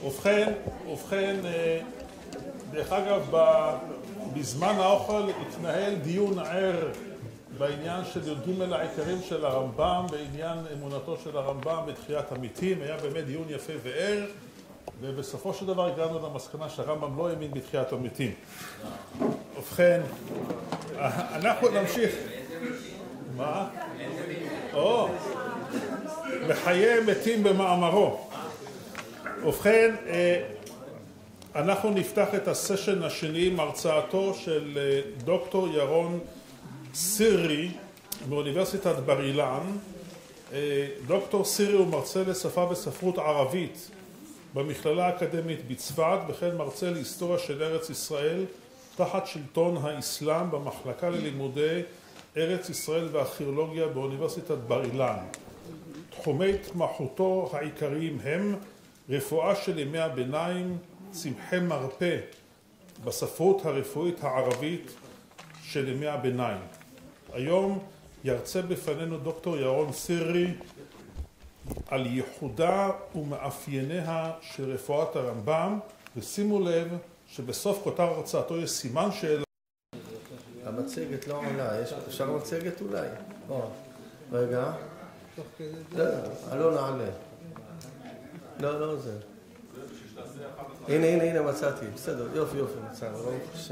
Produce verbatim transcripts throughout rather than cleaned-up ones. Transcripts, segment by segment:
ובכן, ובכן, דרך אגב, בזמן האוכל התנהל דיון ער בעניין של י"ג העיקרים של הרמב"ם, בעניין אמונתו של הרמב"ם בתחיית המתים. היה באמת דיון יפה וער, ובסופו של דבר הגענו למסקנה שהרמב"ם לא האמין בתחיית המתים. ובכן, אנחנו נמשיך. מה? או, בחיי מתים במאמרו. ובכן, אנחנו נפתח את הסשן השני עם הרצאתו של דוקטור ירון סירי מאוניברסיטת בר אילן. דוקטור סירי הוא מרצה לשפה וספרות ערבית במכללה האקדמית בצפת, וכן מרצה להיסטוריה של ארץ ישראל תחת שלטון האסלאם במחלקה ללימודי ארץ ישראל והארכיאולוגיה באוניברסיטת בר אילן. תחומי התמחותו העיקריים הם רפואה של ימי הביניים, צמחי מרפא בספרות הרפואית הערבית של ימי הביניים. היום ירצה בפנינו דוקטור ירון סירי על ייחודה ומאפייניה של רפואת הרמב"ם, ושימו לב שבסוף כותר הרצאתו יש סימן שאלה. המצגת לא עולה, יש אפשר מצגת אולי? או, רגע. לא, לא נעלה. לא, לא זה. הנה, הנה, הנה מצאתי. בסדר, יופי, יופי, מצאנו, לא קשה.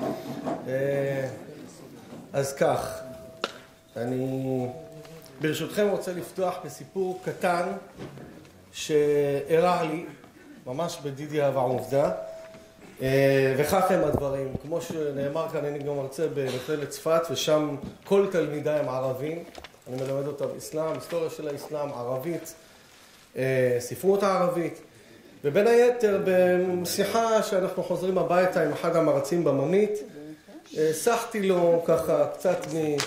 אז כך, אני ברשותכם רוצה לפתוח בסיפור קטן שאירע לי, ממש בדידי הווה עובדה, וכך הם הדברים. כמו שנאמר כאן, אני גם מרצה במכללת צפת, ושם כל תלמידיי הם ערבים. אני מלמד אותם אסלאם, היסטוריה של האסלאם, ערבית, ספרות הערבית. ובין היתר, בשיחה שאנחנו חוזרים הביתה עם אחד המרצים במונית, שחתי לו ככה קצת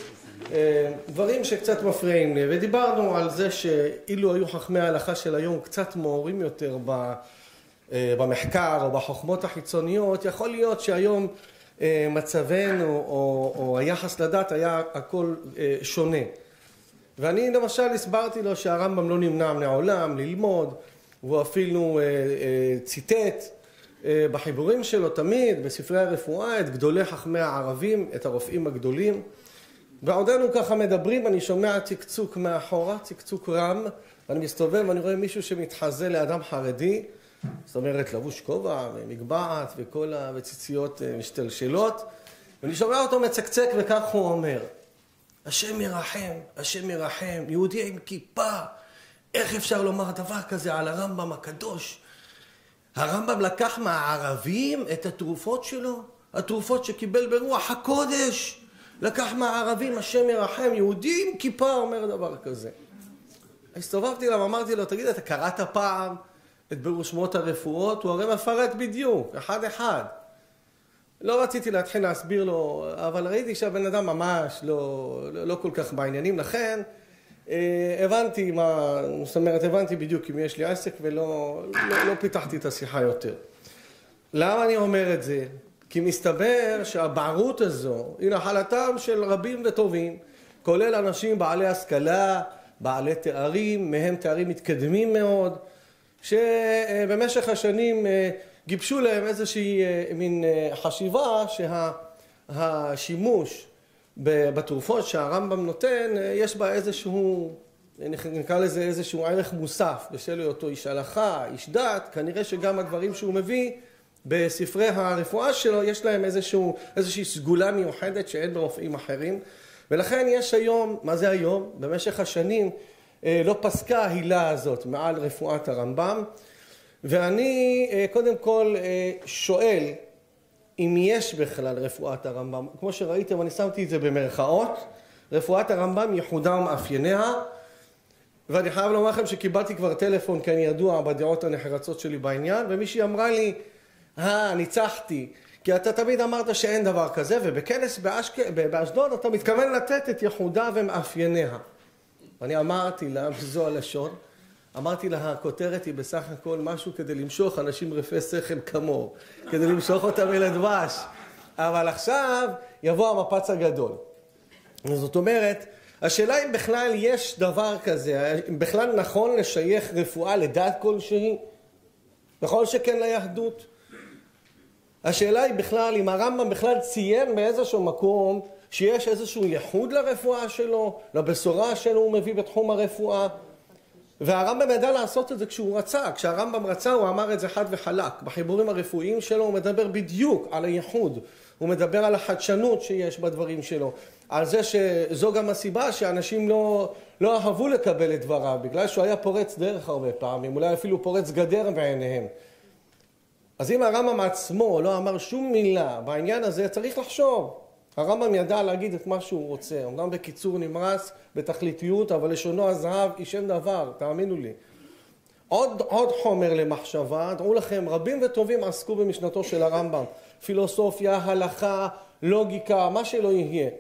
מדברים שקצת מפריעים לי, ודיברנו על זה שאילו היו חכמי ההלכה של היום קצת מעורים יותר במחקר או בחוכמות החיצוניות, יכול להיות שהיום מצבנו או, או היחס לדת היה הכל שונה. ואני למשל הסברתי לו שהרמב"ם לא נמנע מעולם ללמוד, והוא אפילו ציטט בחיבורים שלו תמיד, בספרי הרפואה, את גדולי חכמי הערבים, את הרופאים הגדולים. ועודנו ככה מדברים, אני שומע צקצוק מאחורה, צקצוק רם, ואני מסתובב ואני רואה מישהו שמתחזה לאדם חרדי, זאת אומרת לבוש כובע ומגבעת וכל הציציות משתלשלות, ואני שומע אותו מצקצק וכך הוא אומר, השם ירחם, השם ירחם, יהודי עם כיפה, איך אפשר לומר דבר כזה על הרמב"ם הקדוש? הרמב"ם לקח מהערבים את התרופות שלו, התרופות שקיבל ברוח הקודש, לקח מהערבים, השם ירחם, יהודי עם כיפה אומר דבר כזה. הסתובבתי אליו, אמרתי לו, תגיד, אתה קראת פעם את בירור שמות הרפואות? הוא הרי מפרט בדיוק, אחד אחד. לא רציתי להתחיל להסביר לו, אבל ראיתי שהבן אדם ממש לא, לא, לא כל כך בעניינים, לכן הבנתי מה, זאת אומרת, הבנתי בדיוק אם יש לי עסק ולא לא, לא פיתחתי את השיחה יותר. למה אני אומר את זה? כי מסתבר שהבערות הזו היא נחלתם של רבים וטובים, כולל אנשים בעלי השכלה, בעלי תארים, מהם תארים מתקדמים מאוד, שבמשך השנים גיבשו להם איזושהי מין חשיבה שהשימוש בתרופות שהרמב"ם נותן, יש בה איזשהו, נקרא לזה איזשהו ערך מוסף, בשל היותו איש הלכה, איש דת, כנראה שגם הדברים שהוא מביא בספרי הרפואה שלו, יש להם איזשהו, איזושהי סגולה מיוחדת שאין ברופאים אחרים, ולכן יש היום, מה זה היום? במשך השנים לא פסקה ההילה הזאת מעל רפואת הרמב"ם, ואני קודם כל שואל, אם יש בכלל רפואת הרמב"ם, כמו שראיתם, אני שמתי את זה במרכאות, רפואת הרמב"ם ייחודה ומאפייניה, ואני חייב לומר לכם שקיבלתי כבר טלפון, כי אני ידוע בדעות הנחרצות שלי בעניין, ומישהי אמרה לי, אה, ניצחתי, כי אתה תמיד אמרת שאין דבר כזה, ובכנס באשק... באשדוד אתה מתכוון לתת את ייחודה ומאפייניה. ואני אמרתי לה, זו הלשון, אמרתי לה, הכותרת היא בסך הכל משהו כדי למשוך אנשים רפי שכל כמוהו, כדי למשוך אותם אל הדבש. אבל עכשיו יבוא המפץ הגדול. זאת אומרת, השאלה אם בכלל יש דבר כזה, אם בכלל נכון לשייך רפואה לדת כלשהי, וכל שכן ליהדות. השאלה היא בכלל אם הרמב"ם בכלל ציין באיזשהו מקום שיש איזשהו ייחוד לרפואה שלו, לבשורה שלו הוא מביא בתחום הרפואה. והרמב"ם ידע לעשות את זה כשהוא רצה. כשהרמב"ם רצה הוא אמר את זה חד וחלק. בחיבורים הרפואיים שלו הוא מדבר בדיוק על הייחוד. הוא מדבר על החדשנות שיש בדברים שלו. על זה שזו גם הסיבה שאנשים לא, לא אהבו לקבל את דבריו, בגלל שהוא היה פורץ דרך הרבה פעמים, אולי אפילו פורץ גדר בעיניהם. אז אם הרמב"ם עצמו לא אמר שום מילה בעניין הזה, צריך לחשוב. הרמב"ם ידע להגיד את מה שהוא רוצה, אמנם בקיצור נמרץ, בתכליתיות, אבל לשונו הזהב היא שם דבר, תאמינו לי. עוד, עוד חומר למחשבה, דעו לכם, רבים וטובים עסקו במשנתו של הרמב"ם, פילוסופיה, הלכה, לוגיקה, מה שלא יהיה.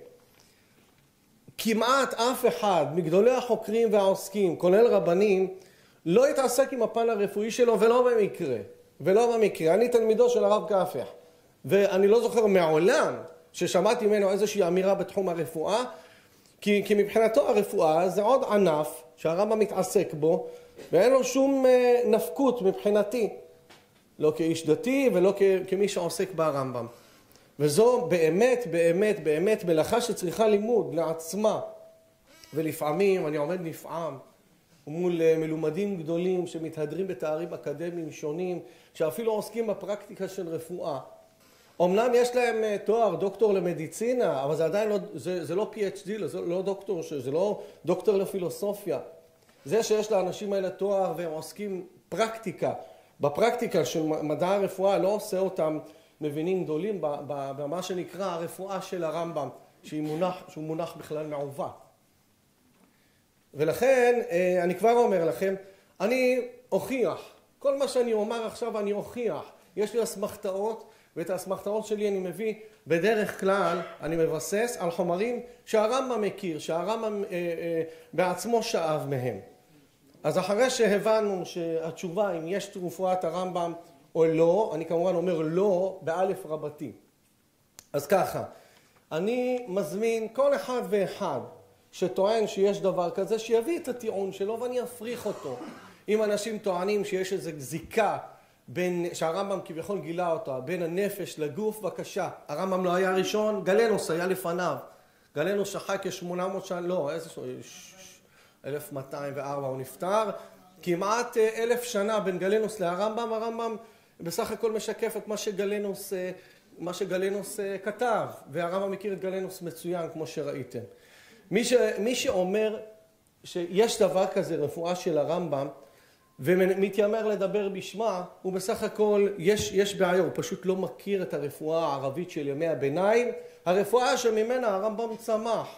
כמעט אף אחד מגדולי החוקרים והעוסקים, כולל רבנים, לא התעסק עם הפן הרפואי שלו ולא במקרה. ולא במקרה. אני תלמידו של הרב קאפח, ואני לא זוכר מעולם ששמעתי ממנו איזושהי אמירה בתחום הרפואה, כי, כי מבחינתו הרפואה זה עוד ענף שהרמב"ם מתעסק בו, ואין לו שום נפקות מבחינתי, לא כאיש דתי ולא כ, כמי שעוסק ברמב"ם. וזו באמת, באמת, באמת מלאכה שצריכה לימוד לעצמה. ולפעמים אני עומד נפעם מול מלומדים גדולים שמתהדרים בתארים אקדמיים שונים, שאפילו עוסקים בפרקטיקה של רפואה. אמנם יש להם תואר דוקטור למדיצינה, אבל זה עדיין לא, זה, זה לא פי אייץ' די, זה לא דוקטור, זה לא דוקטור לפילוסופיה. זה שיש לאנשים האלה תואר והם עוסקים פרקטיקה, בפרקטיקה של מדע הרפואה לא עושה אותם מבינים גדולים במה שנקרא הרפואה של הרמב"ם, שהוא מונח, שהוא מונח בכלל מעוות. ולכן אני כבר אומר לכם, אני אוכיח, כל מה שאני אומר עכשיו אני אוכיח. יש לי אסמכתאות, ואת האסמכתאות שלי אני מביא בדרך כלל, אני מבסס על חומרים שהרמב"ם מכיר, שהרמב"ם אה, אה, בעצמו שאב מהם. אז אחרי שהבנו שהתשובה אם יש תרופת הרמב"ם או לא, אני כמובן אומר לא באלף רבתי. אז ככה, אני מזמין כל אחד ואחד שטוען שיש דבר כזה, שיביא את הטיעון שלו ואני אפריך אותו. אם אנשים טוענים שיש איזו זיקה בין, שהרמב"ם כביכול גילה אותה, בין הנפש לגוף, בבקשה. הרמב"ם לא היה ראשון, גלנוס היה לפניו. גלנוס שחי כ-שמונה מאות שנה, לא, איזה שונה, אלף מאתיים וארבע הוא נפטר. כמעט אלף שנה בין גלנוס להרמב"ם, הרמב"ם בסך הכל משקף את מה שגלנוס, מה שגלנוס כתב, והרמב"ם מכיר את גלנוס מצוין כמו שראיתם. מי, ש, מי שאומר שיש דבר כזה רפואה של הרמב"ם, ומתיימר לדבר בשמה, הוא בסך הכל, יש, יש בעיה, הוא פשוט לא מכיר את הרפואה הערבית של ימי הביניים, הרפואה שממנה הרמב"ם צמח.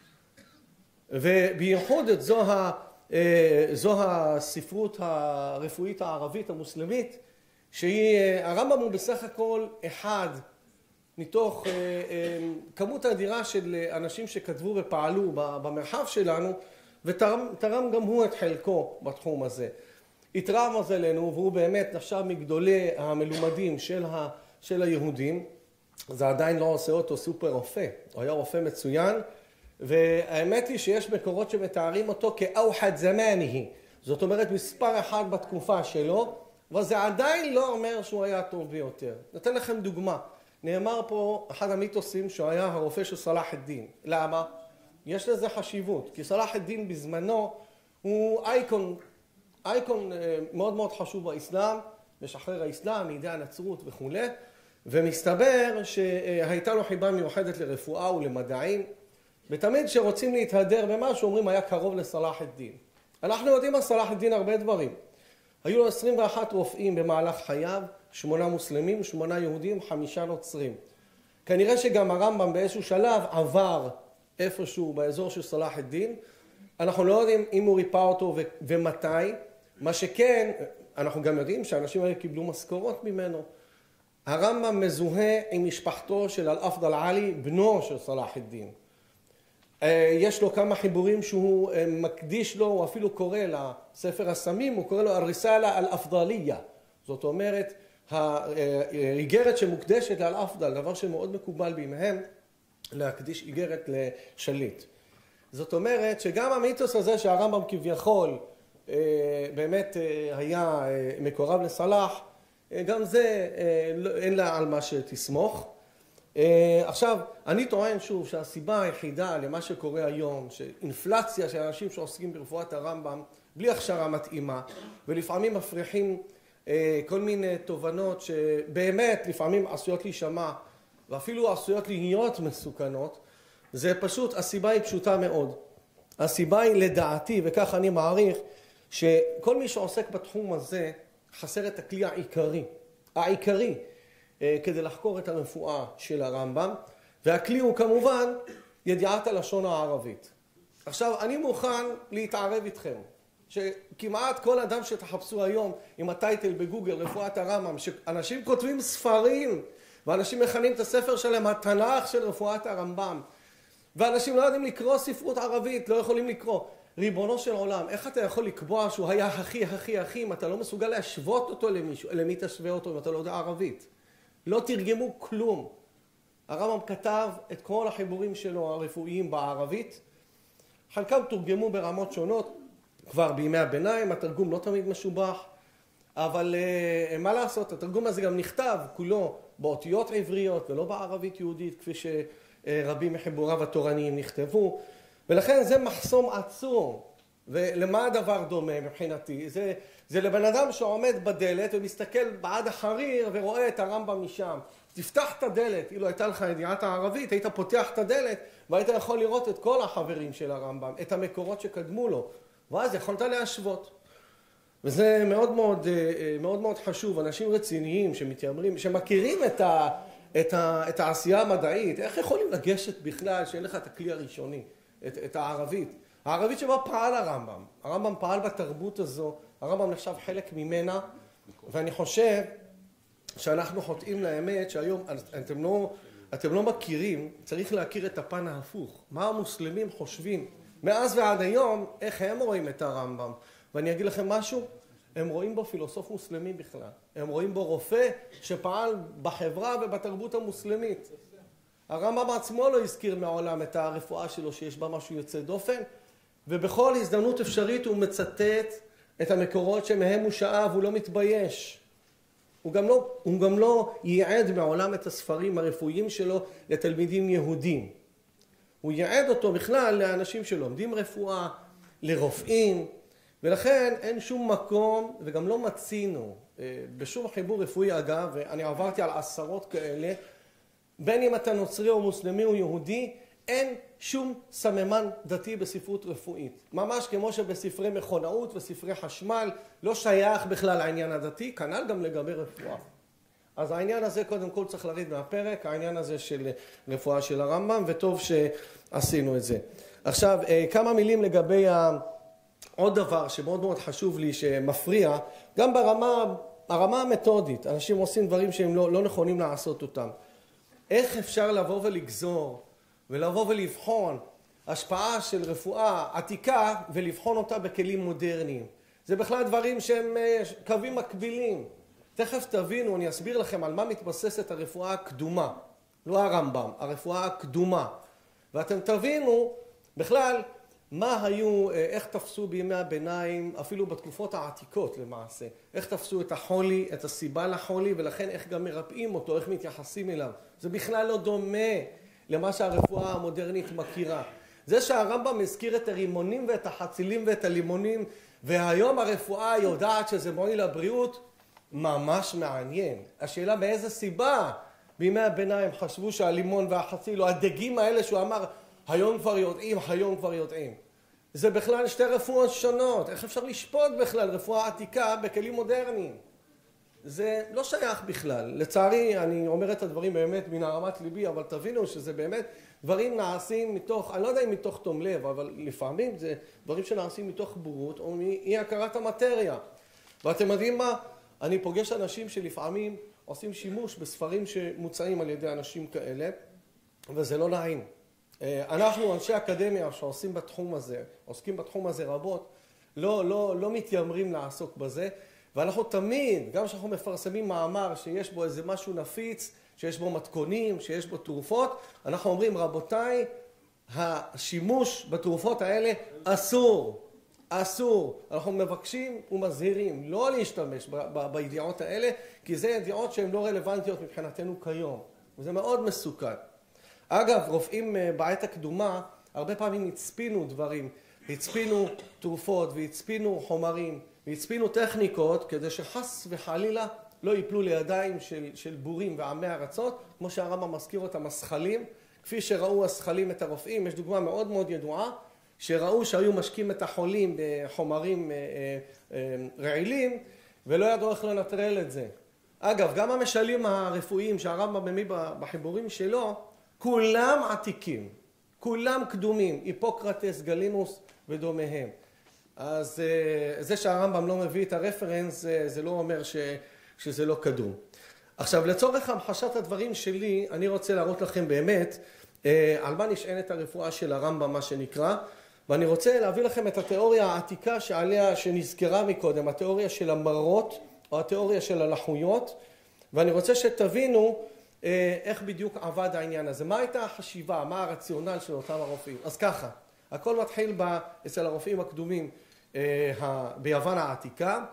ובייחוד את זו, ה, זו הספרות הרפואית הערבית המוסלמית, שהיא, הרמב"ם הוא בסך הכל אחד מתוך כמות אדירה של אנשים שכתבו ופעלו במרחב שלנו, ותרם תרם גם הוא את חלקו בתחום הזה. התרם מזלנו, והוא באמת נחשב מגדולי המלומדים של, ה, של היהודים. זה עדיין לא עושה אותו סופר רופא, הוא היה רופא מצוין, והאמת היא שיש מקורות שמתארים אותו כאוחד זמני, זאת אומרת מספר אחד בתקופה שלו, אבל זה עדיין לא אומר שהוא היה טוב ביותר. נותן לכם דוגמה, נאמר פה אחד המיתוסים שהוא היה הרופא של סלאח א-דין. למה? יש לזה חשיבות, כי סלאח א-דין בזמנו הוא אייקון, אייקון מאוד מאוד חשוב באסלאם, משחרר האסלאם, מידי הנצרות וכו'. ומסתבר שהייתה לו חיבה מיוחדת לרפואה ולמדעים, ותמיד שרוצים להתהדר במשהו אומרים היה קרוב לסלאח א-דין. אנחנו יודעים על סלאח א-דין הרבה דברים. היו לו עשרים ואחד רופאים במהלך חייו, שמונה מוסלמים, שמונה יהודים, חמישה נוצרים. כנראה שגם הרמב"ם באיזשהו שלב עבר איפשהו באזור של סלאח א-דין. אנחנו לא יודעים אם הוא ריפא אותו ו- ומתי. מה שכן, אנחנו גם יודעים שאנשים האלה קיבלו משכורות ממנו. הרמב"ם מזוהה עם משפחתו של אל-אפדל עלי, בנו של סלאח א-דין. יש לו כמה חיבורים שהוא מקדיש לו, הוא אפילו קורא לספר הסמים, הוא קורא לו הריסאלה אל-אפדליה. זאת אומרת, האיגרת שמוקדשת לאל-אפדל, דבר שמאוד מקובל בימיהם, להקדיש איגרת לשליט. זאת אומרת שגם המיתוס הזה שהרמב"ם כביכול באמת היה מקורב לסלאח, גם זה אין לה על מה שתסמוך. עכשיו, אני טוען שוב שהסיבה היחידה למה שקורה היום, שאינפלציה של אנשים שעוסקים ברפואת הרמב"ם בלי הכשרה מתאימה, ולפעמים מפריחים כל מיני תובנות שבאמת לפעמים עשויות להישמע ואפילו עשויות להיות מסוכנות, זה פשוט, הסיבה היא פשוטה מאוד. הסיבה היא לדעתי, וכך אני מעריך, שכל מי שעוסק בתחום הזה חסר את הכלי העיקרי, העיקרי, כדי לחקור את הרפואה של הרמב"ם, והכלי הוא כמובן ידיעת הלשון הערבית. עכשיו, אני מוכן להתערב איתכם, שכמעט כל אדם שתחפשו היום עם הטייטל בגוגל, רפואת הרמב"ם, שאנשים כותבים ספרים, ואנשים מכנים את הספר שלהם התנ"ך של רפואת הרמב"ם, ואנשים לא יודעים לקרוא ספרות ערבית, לא יכולים לקרוא. ריבונו של עולם, איך אתה יכול לקבוע שהוא היה הכי הכי הכי אם אתה לא מסוגל להשוות אותו למישהו, למי תשווה אותו אם אתה לא יודע ערבית? לא תרגמו כלום. הרמב"ם כתב את כל החיבורים שלו הרפואיים בערבית, חלקם תורגמו ברמות שונות, כבר בימי הביניים, התרגום לא תמיד משובח, אבל uh, מה לעשות, התרגום הזה גם נכתב כולו באותיות עבריות ולא בערבית יהודית, כפי שרבים מחיבוריו התורניים נכתבו, ולכן זה מחסום עצום. ולמה הדבר דומה מבחינתי? זה, זה לבן אדם שעומד בדלת ומסתכל בעד החריר ורואה את הרמב"ם משם. תפתח את הדלת, אילו הייתה לך ידיעת הערבית, היית פותח את הדלת והיית יכול לראות את כל החברים של הרמב"ם, את המקורות שקדמו לו, ואז יכולת להשוות. וזה מאוד מאוד, מאוד מאוד חשוב. אנשים רציניים שמתיימרים, שמכירים את, ה, את, ה, את העשייה המדעית, איך יכולים לגשת בכלל שאין לך את הכלי הראשוני, את, את הערבית. הערבית שבה פעל הרמב"ם. הרמב"ם פעל בתרבות הזו, הרמב"ם נחשב חלק ממנה, ואני חושב שאנחנו חוטאים לאמת שהיום אתם לא, אתם לא מכירים, צריך להכיר את הפן ההפוך. מה המוסלמים חושבים מאז ועד היום, איך הם רואים את הרמב"ם. ואני אגיד לכם משהו, הם רואים בו פילוסוף מוסלמי בכלל. הם רואים בו רופא שפעל בחברה ובתרבות המוסלמית. הרמב"ם עצמו לא הזכיר מעולם את הרפואה שלו שיש בה משהו יוצא דופן, ובכל הזדמנות אפשרית הוא מצטט את המקורות שמהם הוא שאב, הוא לא מתבייש. הוא גם לא, הוא גם לא ייעד מעולם את הספרים הרפואיים שלו לתלמידים יהודים. הוא ייעד אותו בכלל לאנשים שלומדים רפואה, לרופאים, ולכן אין שום מקום, וגם לא מצינו, בשום חיבור רפואי אגב, ואני עברתי על עשרות כאלה, בין אם אתה נוצרי או מוסלמי או יהודי, אין שום סממן דתי בספרות רפואית. ממש כמו שבספרי מכונאות וספרי חשמל לא שייך בכלל לעניין הדתי, כנ"ל גם לגבי רפואה. אז העניין הזה קודם כל צריך לרדת מהפרק, העניין הזה של רפואה של הרמב"ם, וטוב שעשינו את זה. עכשיו, כמה מילים לגבי עוד דבר שמאוד מאוד חשוב לי שמפריע, גם ברמה, הרמה המתודית, אנשים עושים דברים שהם לא, לא נכונים לעשות אותם. איך אפשר לבוא ולגזור ולבוא ולבחון השפעה של רפואה עתיקה ולבחון אותה בכלים מודרניים? זה בכלל דברים שהם קווים מקבילים. תכף תבינו, אני אסביר לכם על מה מתבססת הרפואה הקדומה, לא הרמב"ם, הרפואה הקדומה. ואתם תבינו בכלל מה היו, איך תפסו בימי הביניים, אפילו בתקופות העתיקות למעשה, איך תפסו את החולי, את הסיבה לחולי, ולכן איך גם מרפאים אותו, איך מתייחסים אליו. זה בכלל לא דומה למה שהרפואה המודרנית מכירה. זה שהרמב"ם הזכיר את הרימונים ואת החצילים ואת הלימונים, והיום הרפואה יודעת שזה מועיל לבריאות, ממש מעניין. השאלה באיזה סיבה בימי הביניים חשבו שהלימון והחציל, או הדגים האלה שהוא אמר, היום כבר יודעים, היום כבר יודעים. זה בכלל שתי רפואות שונות. איך אפשר לשפוט בכלל רפואה עתיקה בכלים מודרניים? זה לא שייך בכלל. לצערי, אני אומר את הדברים באמת מן הרמת ליבי, אבל תבינו שזה באמת דברים נעשים מתוך, אני לא יודע אם מתוך תום לב, אבל לפעמים זה דברים שנעשים מתוך בורות או מאי הכרת המטריה. ואתם יודעים מה? אני פוגש אנשים שלפעמים עושים שימוש בספרים שמוצאים על ידי אנשים כאלה, וזה לא נעים. אנחנו, אנשי אקדמיה שעושים בתחום הזה, עוסקים בתחום הזה רבות, לא, לא, לא מתיימרים לעסוק בזה, ואנחנו תמיד, גם כשאנחנו מפרסמים מאמר שיש בו איזה משהו נפיץ, שיש בו מתכונים, שיש בו תרופות, אנחנו אומרים, רבותיי, השימוש בתרופות האלה אסור. אסור. אנחנו מבקשים ומזהירים לא להשתמש בידיעות האלה, כי זה ידיעות שהן לא רלוונטיות מבחינתנו כיום. וזה מאוד מסוכן. אגב, רופאים בעת הקדומה, הרבה פעמים הצפינו דברים, הצפינו תרופות והצפינו חומרים, והצפינו טכניקות, כדי שחס וחלילה לא ייפלו לידיים של, של בורים ועמי ארצות, כמו שהרמב"ם מזכיר אותם, השכלים. כפי שראו השכלים את הרופאים, יש דוגמה מאוד מאוד ידועה, שראו שהיו משקים את החולים בחומרים רעילים, ולא ידעו איך לנטרל את זה. אגב, גם המשלים הרפואיים שהרמב"ם מביא בחיבורים שלו, כולם עתיקים, כולם קדומים, היפוקרטס, גלינוס ודומיהם. אז זה שהרמב"ם לא מביא את הרפרנס, זה לא אומר ש, שזה לא קדום. עכשיו, לצורך המחשת הדברים שלי, אני רוצה להראות לכם באמת על מה נשענת הרפואה של הרמב"ם, מה שנקרא, ואני רוצה להביא לכם את התיאוריה העתיקה שעליה, שנזכרה מקודם, התיאוריה של המראות, או התיאוריה של הלחויות, ואני רוצה שתבינו איך בדיוק עבד העניין הזה. מה הייתה החשיבה, מה הרציונל של אותם הרופאים? אז ככה, הכל מתחיל ב, אצל הרופאים הקדומים ביוון העתיקה.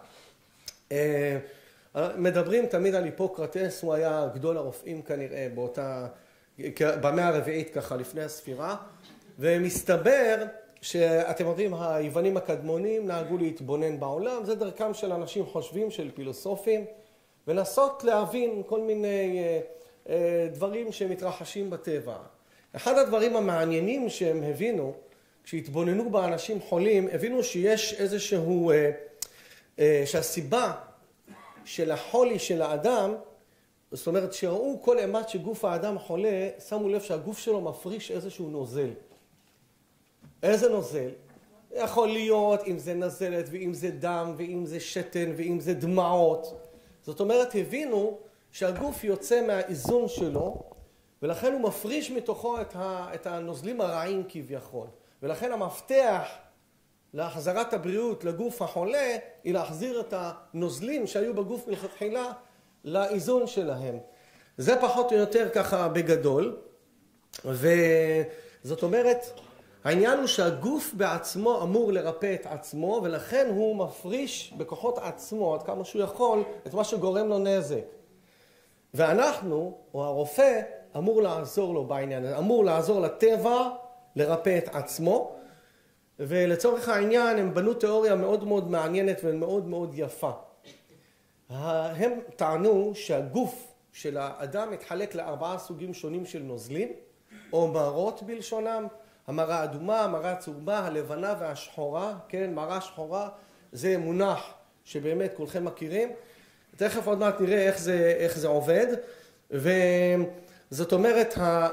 מדברים תמיד על היפוקרטס, הוא היה גדול הרופאים כנראה באותה, במאה הרביעית ככה לפני הספירה, ומסתבר שאתם יודעים, היוונים הקדמונים נהגו להתבונן בעולם, זה דרכם של אנשים חושבים, של פילוסופים, ולנסות להבין כל מיני דברים שמתרחשים בטבע. אחד הדברים המעניינים שהם הבינו, כשהתבוננו באנשים חולים, הבינו שיש איזשהו, שהסיבה של החולי של האדם, זאת אומרת שראו כל אימת שגוף האדם חולה, שמו לב שהגוף שלו מפריש איזשהו נוזל. איזה נוזל? יכול להיות אם זה נזלת ואם זה דם ואם זה שתן ואם זה דמעות. זאת אומרת, הבינו שהגוף יוצא מהאיזון שלו, ולכן הוא מפריש מתוכו את, ה, את הנוזלים הרעים כביכול. ולכן המפתח להחזרת הבריאות לגוף החולה, היא להחזיר את הנוזלים שהיו בגוף מלכתחילה לאיזון שלהם. זה פחות או יותר ככה בגדול, וזאת אומרת, העניין הוא שהגוף בעצמו אמור לרפא את עצמו, ולכן הוא מפריש בכוחות עצמו, עד כמה שהוא יכול, את מה שגורם לו נזק. ואנחנו, או הרופא, אמור לעזור לו בעניין, אמור לעזור לטבע לרפא את עצמו, ולצורך העניין הם בנו תיאוריה מאוד מאוד מעניינת ומאוד מאוד יפה. הם טענו שהגוף של האדם מתחלק לארבעה סוגים שונים של נוזלים, או מרות בלשונם, המרה אדומה, המרה צהובה, הלבנה והשחורה, כן, מרה שחורה, זה מונח שבאמת כולכם מכירים. תכף עוד מעט נראה איך זה, איך זה עובד, וזאת אומרת,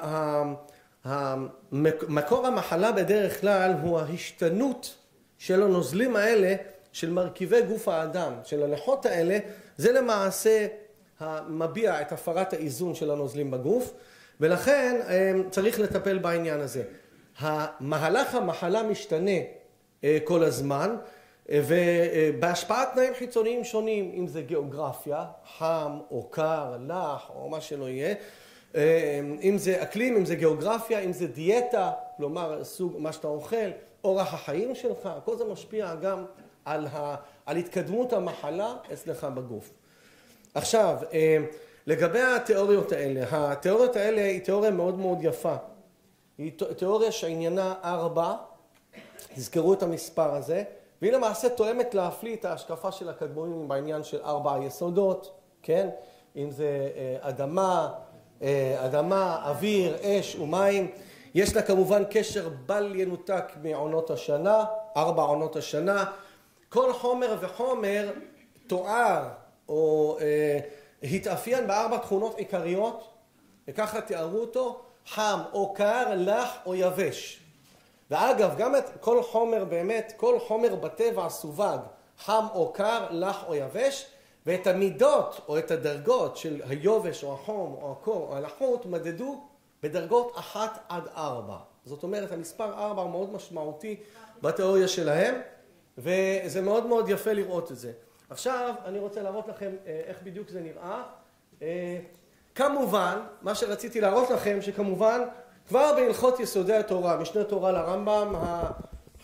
מקור המחלה בדרך כלל הוא ההשתנות של הנוזלים האלה, של מרכיבי גוף האדם, של הלחות האלה, זה למעשה מביע את הפרת האיזון של הנוזלים בגוף, ולכן צריך לטפל בעניין הזה. המהלך המחלה משתנה כל הזמן, ובהשפעת תנאים חיצוניים שונים, אם זה גיאוגרפיה, חם או קר, לח או מה שלא יהיה, אם זה אקלים, אם זה גיאוגרפיה, אם זה דיאטה, כלומר סוג מה שאתה אוכל, אורח החיים שלך, כל זה משפיע גם על, ה, על התקדמות המחלה אצלך בגוף. עכשיו, לגבי התיאוריות האלה, התיאוריות האלה היא תיאוריה מאוד מאוד יפה. היא תיאוריה שעניינה ארבע, תזכרו את המספר הזה, והיא למעשה תואמת להפליא את ההשקפה של הקדמונים בעניין של ארבע היסודות, כן? אם זה אדמה, אדמה, אוויר, אש ומים. יש לה כמובן קשר בל ינותק מעונות השנה, ארבע עונות השנה. כל חומר וחומר תואר או אה, התאפיין בארבע תכונות עיקריות, וככה תיארו אותו, חם או קר, לח או יבש. ואגב, גם את כל חומר באמת, כל חומר בטבע סווג, חם או קר, לח או יבש, ואת המידות או את הדרגות של היובש או החום או הקור או הלחות מדדו בדרגות אחת עד ארבע. זאת אומרת, המספר ארבע הוא מאוד משמעותי בתיאוריה שלהם, וזה מאוד מאוד יפה לראות את זה. עכשיו אני רוצה להראות לכם איך בדיוק זה נראה. כמובן, מה שרציתי להראות לכם, שכמובן כבר בהלכות יסודי התורה, משנה תורה לרמב"ם,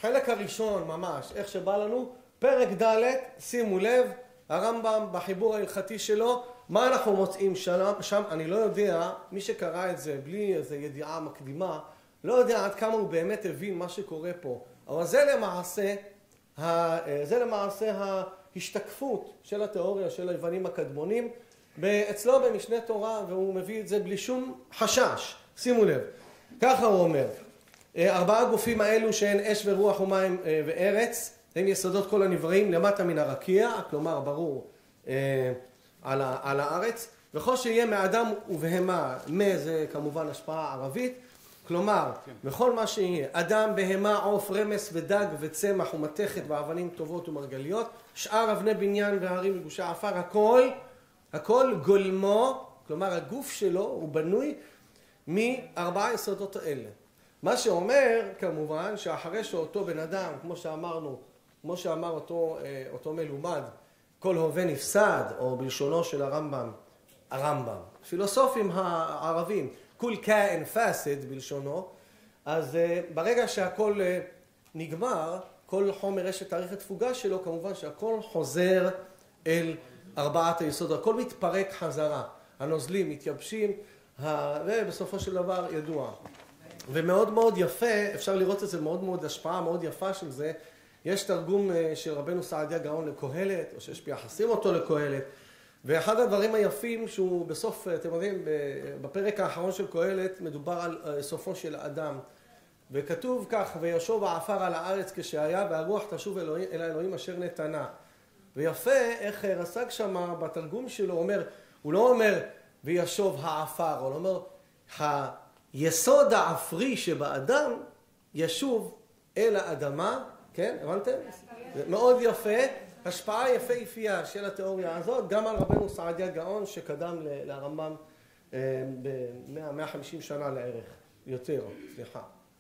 חלק הראשון ממש, איך שבא לנו, פרק ד', שימו לב, הרמב"ם בחיבור ההלכתי שלו, מה אנחנו מוצאים שם? שם אני לא יודע, מי שקרא את זה בלי איזו ידיעה מקדימה, לא יודע עד כמה הוא באמת הבין מה שקורה פה. אבל זה למעשה, זה למעשה ההשתקפות של התיאוריה של היוונים הקדמונים, אצלו במשנה תורה, והוא מביא את זה בלי שום חשש. שימו לב, ככה הוא אומר, ארבעה גופים האלו שהן אש ורוח ומים וארץ, הם יסודות כל הנבראים למטה מן הרקיע, כלומר ברור על, על הארץ, וכל שיהיה מאדם ובהמה, מה זה כמובן השפעה ערבית, כלומר, בכל מה שיהיה, אדם, בהמה, עוף, רמס ודג וצמח ומתכת ואבנים טובות ומרגליות, שאר אבני בניין והרים וגושי עפר, הכל, הכל גולמו, כלומר הגוף שלו הוא בנוי מארבעה יסודות האלה. מה שאומר כמובן שאחרי שאותו בן אדם, כמו שאמרנו, כמו שאמר אותו, אותו מלומד, כל הווה נפסד, או בלשונו של הרמב"ם, הרמב"ם, פילוסופים הערבים, כול כאין פסד בלשונו, אז ברגע שהכל נגמר, כל חומר יש את תאריך התפוגה שלו, כמובן שהכל חוזר אל ארבעת היסודות, הכל מתפרק חזרה, הנוזלים מתייבשים, ובסופו של דבר ידוע. ומאוד מאוד יפה, אפשר לראות את זה מאוד מאוד, השפעה מאוד יפה של זה, יש תרגום של רבנו סעדיה גאון לקהלת, או שיש מייחסים אותו לקהלת, ואחד הדברים היפים שהוא בסוף, אתם יודעים, בפרק האחרון של קהלת מדובר על סופו של האדם, וכתוב כך, וישוב העפר על הארץ כשהיה, והרוח תשוב אל האלוהים אשר נתנה. ויפה איך רס"ג שם בתרגום שלו אומר, הוא לא אומר וישוב העפר, הוא אומר, היסוד העפרי שבאדם ישוב אל האדמה, כן, הבנתם? מאוד יפה, השפעה יפהפייה של התיאוריה הזאת, גם על רבנו סעדיה גאון שקדם לרמב"ם ב-מאה עד מאה וחמישים שנה לערך, יותר, סליחה.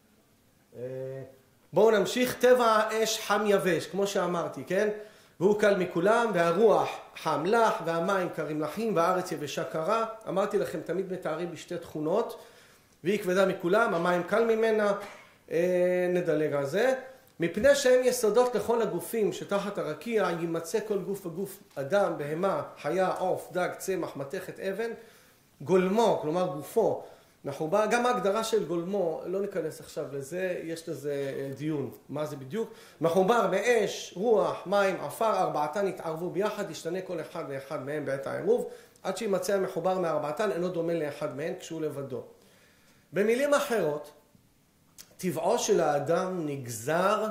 בואו נמשיך, טבע האש חם יבש, כמו שאמרתי, כן? והוא קל מכולם, והרוח חם לח, והמים קרים לחים, והארץ יבשה קרה. אמרתי לכם, תמיד מתארים בשתי תכונות, והיא כבדה מכולם, המים קל ממנה, נדלג על זה. מפני שהם יסודות לכל הגופים שתחת הרקיע, יימצא כל גוף וגוף אדם, בהמה, חיה, עוף, דג, צמח, מתכת, אבן, גולמו, כלומר גופו, מחובר, גם ההגדרה של גולמו, לא ניכנס עכשיו לזה, יש לזה דיון, מה זה בדיוק, מחובר מאש, רוח, מים, עפר, ארבעתן יתערבו ביחד, ישתנה כל אחד ואחד מהם בעת העירוב, עד שימצא המחובר מארבעתן, אינו דומה לאחד מהם כשהוא לבדו. במילים אחרות, טבעו של האדם נגזר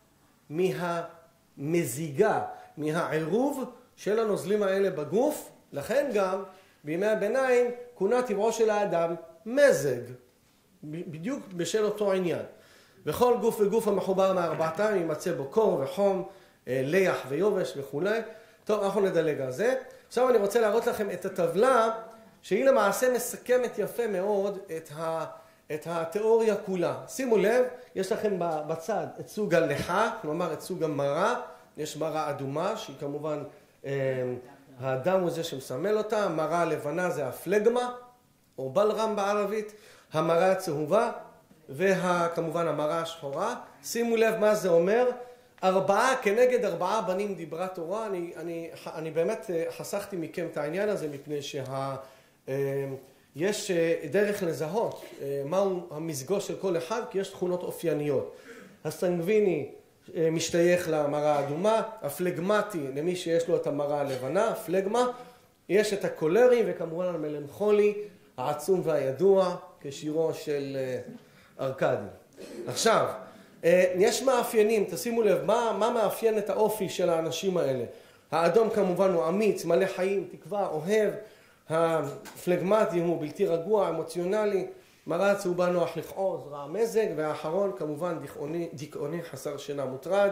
מהמזיגה, מהעירוב של הנוזלים האלה בגוף, לכן גם בימי הביניים כונה טבעו של האדם מזג, בדיוק בשל אותו עניין. וכל גוף וגוף המחובר מארבעתם יימצא בו קור וחום, ליח ויובש וכו'. טוב, אנחנו נדלג על זה. עכשיו אני רוצה להראות לכם את הטבלה, שהיא למעשה מסכמת יפה מאוד את ה... את התיאוריה כולה. שימו לב, יש לכם בצד את סוג הלחה, כלומר את סוג המרה, יש מרה אדומה, שהיא כמובן, האדם הוא זה שמסמל אותה, המרה הלבנה זה הפלגמה, או בלרם בערבית, המרה הצהובה, וכמובן המרה השחורה. שימו לב מה זה אומר, ארבעה כנגד ארבעה בנים דיברה תורה, אני, אני, אני באמת חסכתי מכם את העניין הזה, מפני שה... יש דרך לזהות מהו המזגו של כל אחד, כי יש תכונות אופייניות. הסנגוויני משתייך למרה האדומה, הפלגמטי למי שיש לו את המרה הלבנה, פלגמה, יש את הקולרי וכמובן המלנכולי, העצום והידוע, כשירו של ארקדי. עכשיו, יש מאפיינים, תשימו לב, מה, מה מאפיין את האופי של האנשים האלה? האדום כמובן הוא אמיץ, מלא חיים, תקווה, אוהב, הפלגמטי הוא בלתי רגוע, אמוציונלי, מרה הצהובה נוח לכעוס, רע מזג, והאחרון כמובן דיכאוני, דיכאוני חסר שינה מוטרד.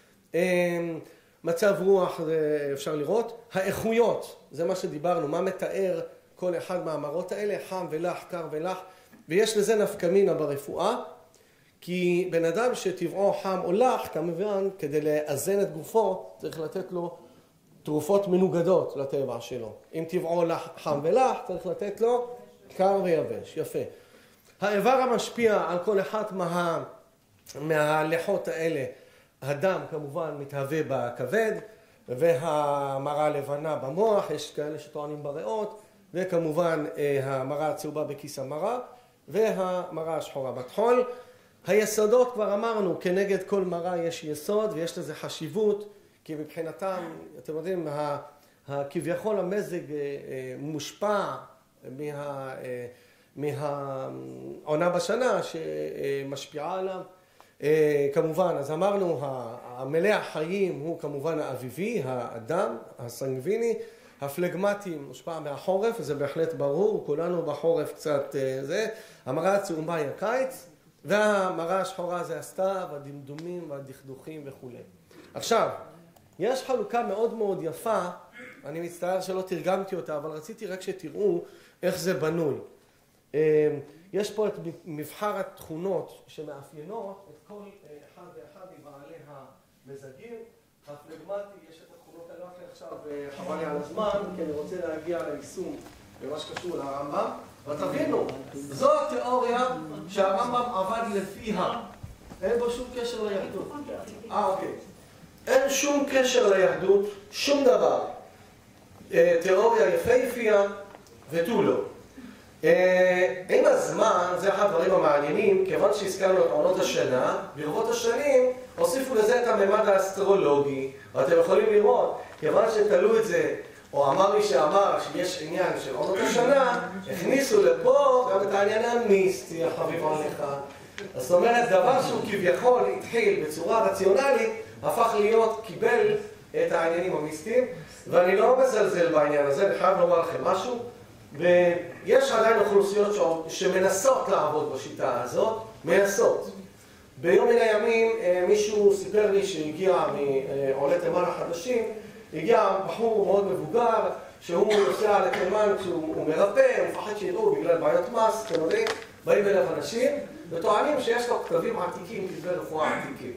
מצב רוח אפשר לראות. האיכויות, זה מה שדיברנו, מה מתאר כל אחד מהמרות האלה, חם ולח, קר ולח, ויש לזה נפקא מינה ברפואה, כי בן אדם שטבעו חם או לח, כמובן, כדי לאזן את גופו, צריך לתת לו תרופות מנוגדות לטבע שלו. אם טבעו חם ולח, צריך לתת לו קר ויבש. יפה. האיבר המשפיע על כל אחד מה, מהלחות האלה הדם כמובן מתהווה בכבד, והמרה הלבנה במוח, יש כאלה שטוענים בריאות, וכמובן המרה הצהובה בכיס המרה, והמרה השחורה בטחול. היסודות כבר אמרנו, כנגד כל מרה יש יסוד ויש לזה חשיבות, כי מבחינתם, אתם יודעים, כביכול המזג מושפע מה, מהעונה בשנה שמשפיעה עליו. כמובן, אז אמרנו, המלא החיים הוא כמובן האביבי, האדם, הסנגוויני, הפלגמטי מושפע מהחורף, וזה בהחלט ברור, כולנו בחורף קצת זה, המרה הצהובה היא הקיץ, והמרה השחורה זה הסתיו, הדמדומים והדכדוכים וכו'. עכשיו, יש חלוקה מאוד מאוד יפה, אני מצטער שלא תרגמתי אותה, אבל רציתי רק שתראו איך זה בנוי. יש פה את מבחר התכונות שמאפיינות את כל אחד ואחד מבעלי המזגים. הפלגמטי, יש את התכונות האלה, עכשיו חבל לי על הזמן, כי אני רוצה להגיע ליישום במה שקשור לרמב"ם. ותבינו, זו התיאוריה שהרמב"ם עבד לפיה. אין בו שום קשר ליהדות. אה, אוקיי. אין שום קשר ליהדות, שום דבר. תיאוריה יפהפייה ותו לא. עם הזמן, זה אחד הדברים המעניינים, כיוון שהזכרנו את עונות השנה, ברבות השנים הוסיפו לזה את הממד האסטרולוגי, ואתם יכולים לראות, כיוון שתלו את זה, או אמר לי שאמר שיש עניין של עונות השנה, הכניסו לפה גם את העניין המיסטי, החביב עליך. זאת אומרת, דבר שהוא כביכול התחיל בצורה רציונלית, הפך להיות, קיבל את העניינים המיסטיים, ואני לא מזלזל בעניין הזה, אני חייב לומר לכם משהו, ויש עדיין אוכלוסיות שמנסות לעבוד בשיטה הזאת, מנסות. ביום מן הימים מישהו סיפר לי שהגיע מעולי תימן החדשים, הגיע בחור מאוד מבוגר, שהוא נוסע לתימן כשהוא מרפא, הוא מפחד שיראו בגלל בעיות מס, אתם יודעים, באים אליו אנשים וטוענים שיש לו כתבים עתיקים, כתבי רפואה עתיקים.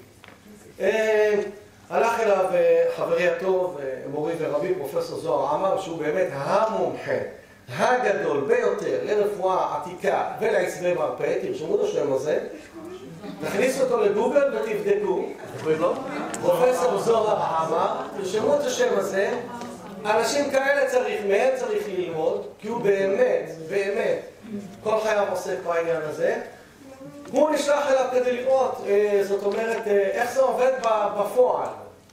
הלך אליו חברי הטוב, מורי ורבי, פרופסור זוהר עמר, שהוא באמת המומחה הגדול ביותר לרפואה עתיקה ולעצבי מרפא, תרשמו את השם הזה, תכניסו אותו לגוגל ותבדקו, פרופסור זוהר עמר, תרשמו את השם הזה, אנשים כאלה צריך, מהם צריך ללמוד, כי הוא באמת, באמת, כל חייו עוסק בעניין הזה. הוא נשלח אליו כדי לראות, זאת אומרת, איך זה עובד בפועל.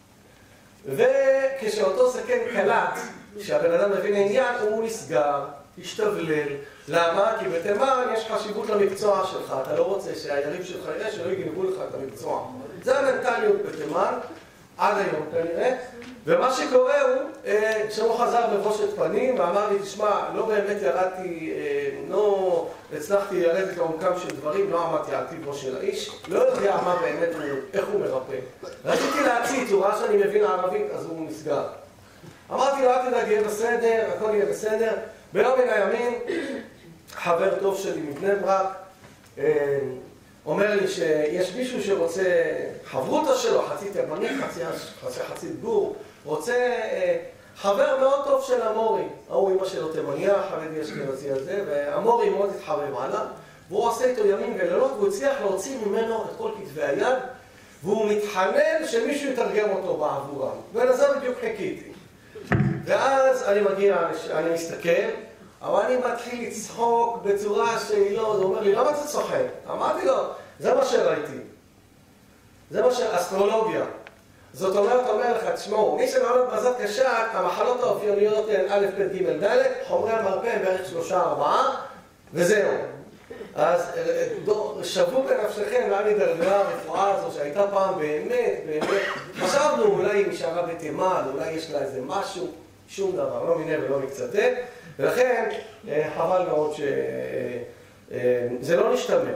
וכשאותו סכן קלט, שהבן אדם מבין העניין, הוא נסגר, השתבלל. למה? כי בתימן יש חשיבות למקצוע שלך. אתה לא רוצה שהיריב שלך יראה שלא יגנבו לך את המקצוע. זה המנטליות בתימן, עד היום כנראה. ומה שקורה הוא שהוא חזר בבושת פנים ואמר לי, תשמע, לא באמת ירדתי, לא הצלחתי לרדת לעומקם של דברים, לא עמדתי על טיבו של האיש, לא יודע מה באמת, איך הוא מרפא. רציתי להציץ, הוא ראה שאני מבין ערבית, אז הוא נסגר. אמרתי לו, אל תדאג, יהיה בסדר, הכל יהיה בסדר. ביום מן הימים, חבר טוב שלי מבני ברק, אומר לי שיש מישהו שרוצה, חברותא שלו, חצי תימנית, חצי, חצי, חצי גור, רוצה חבר מאוד טוב של המורי. ההוא אמא שלו תימניה, חרדי אשכנזי הזה, והמורי מאוד התחבב עליו, והוא עושה איתו ימים ולילות, והוא הצליח להוציא ממנו את כל כתבי היד, והוא מתחנן שמישהו יתרגם אותו בעבורם. ולזה בדיוק חיכיתי. ואז אני מגיע, אני מסתכל, אבל אני מתחיל לצחוק בצורה שהיא לא, הוא אומר לי, למה אתה צוחק? אמרתי לו, זה מה שראיתי. זה מה שאסטרולוגיה. זאת אומרת, אומר לך, תשמעו, מי שמעלות בזאת קשה, המחלות האופייניות הן א', ב', ג', ד', חומרי המרפא הם בערך שלושה, ארבעה, וזהו. אז שבו בנפשכם לאן הידרדרה הרפואה הזו שהייתה פעם באמת, באמת. חשבנו, אולי היא נשארה בתימן, אולי יש לה איזה משהו, שום דבר, לא מיני ולא מקצתה. ולכן, חבל מאוד שזה לא נשתמר.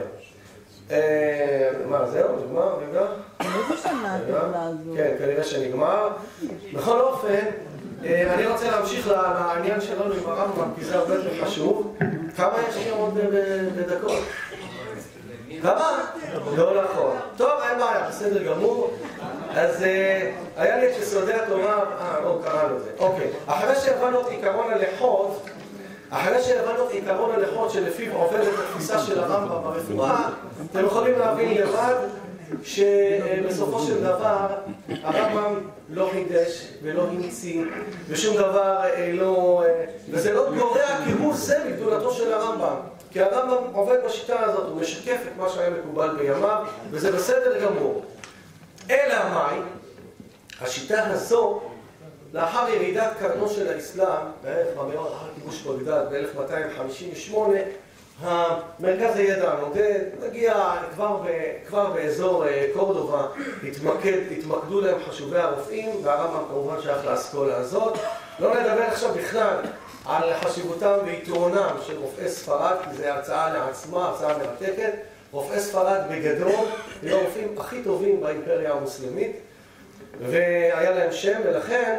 מה, זהו? נגמר? רגע? איזה שנה התאולה הזו? כן, כנראה שנגמר. בכל אופן, אני רוצה להמשיך לעניין שלנו עם הרמב"ם, כי זה הרבה יותר חשוב. כמה יש לי עוד בדקות? כמה? לא נכון. טוב, אין בעיה, בסדר גמור. אז היה לי את יסודי התורה, אה, לא, קראנו את זה. אוקיי. אחרי שהבנו את עיקרון הלכות, אחרי שהבנו את עיקרון הלכות שלפיו עובדת התפיסה של הרמב"ם ברפואה, אתם יכולים להבין לבד שבסופו של דבר הרמב"ם לא חידש ולא המציא ושום דבר לא... וזה לא גורע כהוא זה מגדולתו של הרמב"ם, כי הרמב"ם עובד בשיטה הזאת, הוא משקף את מה שהיה מקובל בימיו, וזה בסדר גמור. אלא מאי, השיטה הזו, לאחר ירידת קרנו של האסלאם, בערך במאות, אחר כיבוש בגדד ב-אלף מאתיים חמישים ושמונה, המרכז הידע הנודד, נגיע כבר, ב, כבר באזור קורדובה, התמקד, התמקדו להם חשובי הרופאים, והרמב"ם כמובן שייך לאסכולה הזאת. לא נדבר עכשיו בכלל על חשיבותם ויתרונם של רופאי ספרד, כי זו הרצאה לעצמה, הרצאה מרתקת. רופאי ספרד בגדול, הם הרופאים הכי טובים באימפריה המוסלמית, והיה להם שם, ולכן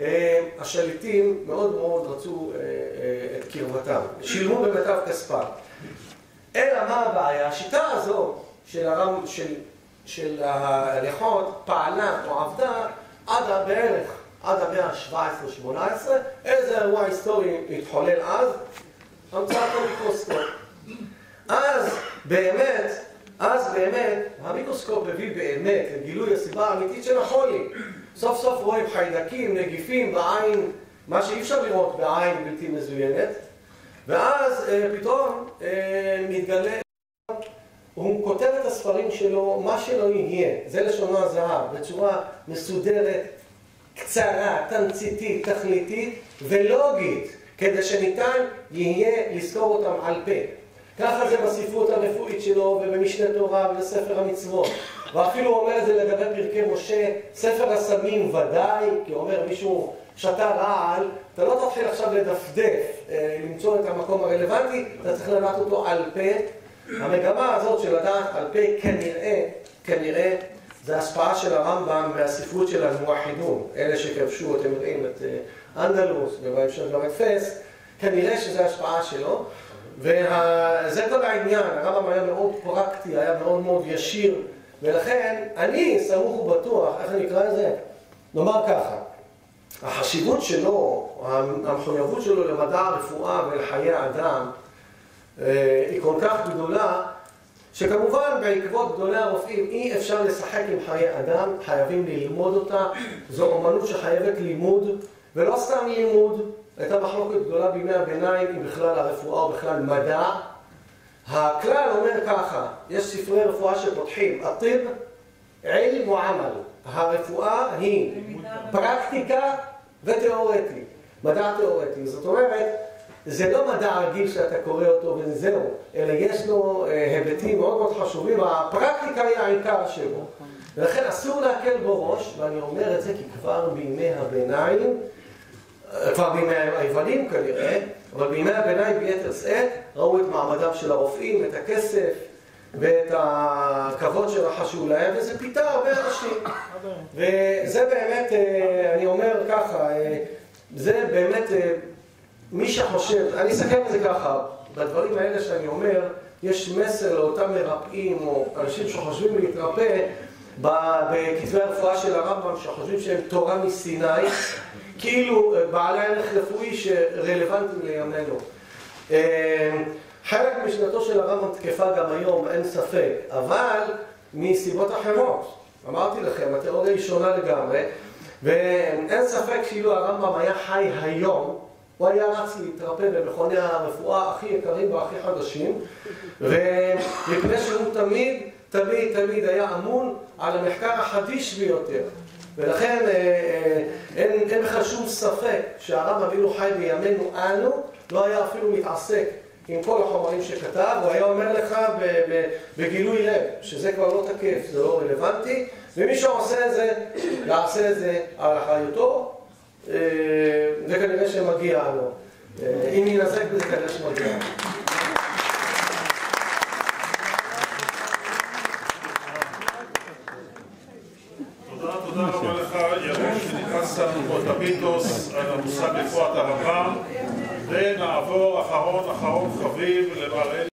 השליטים מאוד מאוד רצו את קרבתם, שילמו במיטב כספם. אלא מה הבעיה? השיטה הזו של, הרם, של, של ההלכות פעלה או עבדה עד בערך, עד המאה ה-שבע עשרה שמונה עשרה, איזה אירוע היסטורי התחולל אז? המצאת המיקרוסקופ. אז באמת, אז באמת, המיקרוסקופ הביא באמת לגילוי הסיבה האמיתית של החולי. סוף סוף רואים חיידקים, נגיפים בעין, מה שאי אפשר לראות בעין בלתי מזוינת, ואז אה, פתאום אה, מתגלה, הוא כותב את הספרים שלו, מה שלא יהיה, זה לשונו הזהב, בצורה מסודרת, קצרה, תמציתית, תכליתית ולוגית, כדי שניתן יהיה לזכור אותם על פה. ככה זה בספרות הרפואית שלו ובמשנה תורה ובספר המצוות. ואפילו הוא אומר את זה לגבי פרקי משה, ספר הסמים ודאי, כי הוא אומר מישהו שתה רעל, אתה לא תתחיל עכשיו לדפדף, למצוא את המקום הרלוונטי, אתה צריך לדעת אותו על פה. המגמה הזאת של לדעת על פה כנראה, כנראה, זה השפעה של הרמב"ם מהספרות של המואחידון, אלה שכבשו, אתם יודעים, את אנדלוס ובהמשך גם את פס, כנראה שזה השפעה שלו. וזה כל העניין, הרמב"ם היה מאוד פרקטי, היה מאוד מאוד ישיר, ולכן אני סמוך ובטוח, איך נקרא לזה? נאמר ככה, החשיבות שלו, המחויבות שלו למדע הרפואה ולחיי האדם, היא כל כך גדולה, שכמובן בעקבות גדולי הרופאים אי אפשר לשחק עם חיי אדם, חייבים ללמוד אותה, זו אומנות שחייבת לימוד, ולא סתם לימוד, הייתה מחלוקת גדולה בימי הביניים, היא בכלל הרפואה או בכלל מדע. הכלל אומר ככה, יש ספרי רפואה שפותחים, הטיב, עילם ועמל. הרפואה היא פרקטיקה ותיאורטי, מדע תיאורטי. זאת אומרת, זה לא מדע רגיל שאתה קורא אותו וזהו, אלא יש לו היבטים מאוד מאוד חשובים, הפרקטיקה היא העיקר שלו. ולכן אסור להקל בו ראש, ואני אומר את זה כי כבר בימי הביניים, כבר בימי היוונים כנראה, אבל בימי הביניים ביתר שאת ראו את מעמדם של הרופאים, את הכסף ואת הכבוד שרחשו להם, וזה פיתה הרבה אנשים. וזה באמת, אני אומר ככה, זה באמת, מי שחושב, אני אסכם את זה ככה, בדברים האלה שאני אומר, יש מסר לאותם מרפאים או אנשים שחושבים להתרפא בכתבי הרפואה של הרמב"ם, שחושבים שהם תורה מסיני, כאילו בעלי ערך רפואי שרלוונטיים לימינו. חלק משנתו של הרמב"ם תקפה גם היום, אין ספק, אבל מסיבות אחרות. אמרתי לכם, התיאוריה היא שונה לגמרי, ואין ספק שאילו הרמב"ם היה חי היום, הוא היה רץ להתרפא במכוני הרפואה הכי יקרים והכי חדשים, ומפני שהוא תמיד, תמיד, תמיד היה אמון על המחקר החדיש ביותר. ולכן אין, אין בכלל שום ספק שהרמב"ם אילו חי בימינו אנו, לא היה אפילו מתעסק עם כל החומרים שכתב, הוא היה אומר לך בגילוי לב שזה כבר לא תקף, זה לא רלוונטי, ומי שעושה את זה, יעשה את זה על אחריותו, וכנראה שמגיע לו. אם ינזק בזה כנראה שמגיע לו. תודה, תודה רבה לך, ירון, שנכנסת לנו פה את המיתוס על המושג רפואת הרמב"ם, ונעבור אחרון אחרון חביב לבעלי